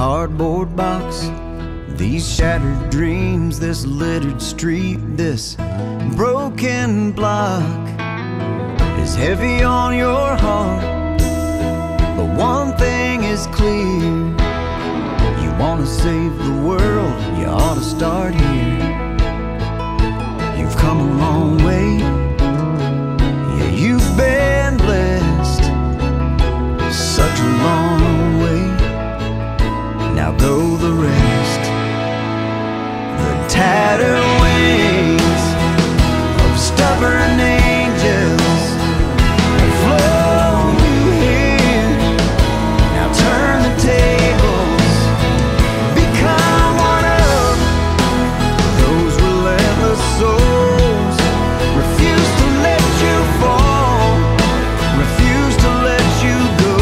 cardboard box, these shattered dreams, this littered street, this broken block is heavy on your heart. But one thing is clear, you wanna save the world, you ought to start here. You've come a long way, yeah, you've been blessed, such a long way. Now go the rest. The tattered wings of stubborn angels have flown you here. Now turn the tables, become one of those relentless souls. Refuse to let you fall, refuse to let you go.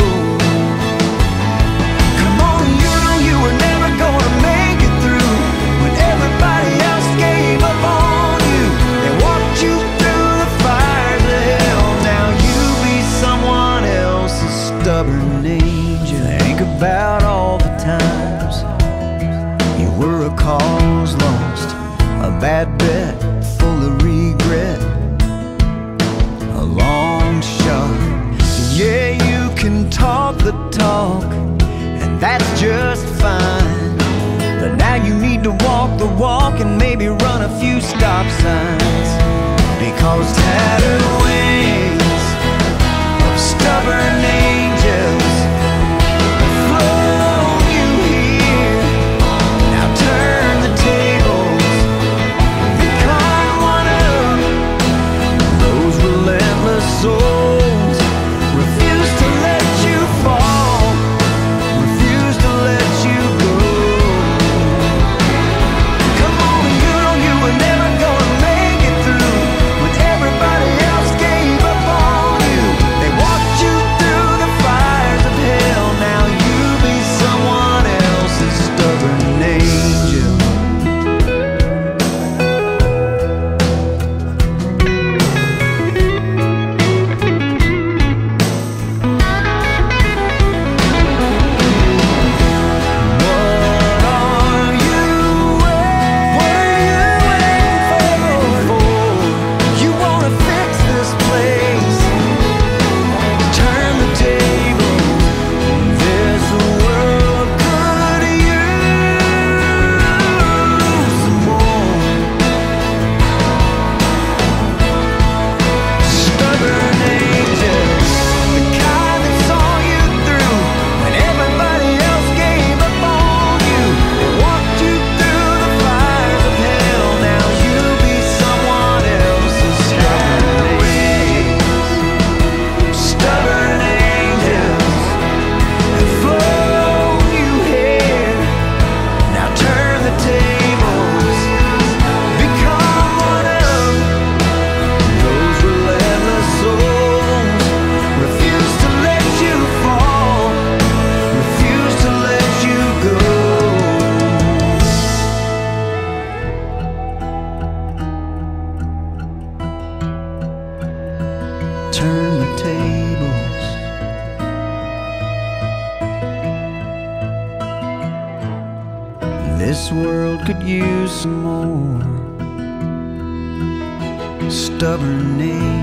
Come on, you know you were never gonna make it through when everybody else gave up on you. They walked you through the fires of hell. Now you be someone else's stubborn angel. Think about all the times you were a cause lost, a bad bet full of regret, a long shot. Yeah, you can talk the talk, and that's just fine. But now you need to walk the walk and maybe run a few stop signs. Because tattered wings of stubborn angels have flown you here. Now turn the tables, become one of those relentless souls. Refuse to let you fall, refuse to let you go. Come on, you know you were never gonna make it through when everybody else gave up on you. They walked you through the fires of hell. Now you be someone else's stubborn angel. You wanna fix this place, turn the tables. This world could use some more stubborn angels, the kind that saw you through when everybody else gave up on you. They walked you through the fires of hell. Now you be someone else's stubborn angels. Stubborn angels have flown you here. Now turn the tables, become one of those relentless souls. Refuse to let you fall, refuse to let you go. Turn the tables. This world could use some more stubborn angels.